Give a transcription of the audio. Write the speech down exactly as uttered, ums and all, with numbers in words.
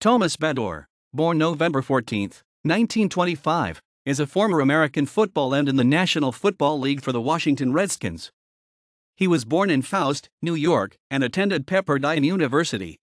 Thomas Bedore, born November fourteenth, nineteen twenty-five, is a former American football end in the National Football League for the Washington Redskins. He was born in Faust, New York, and attended Pepperdine University.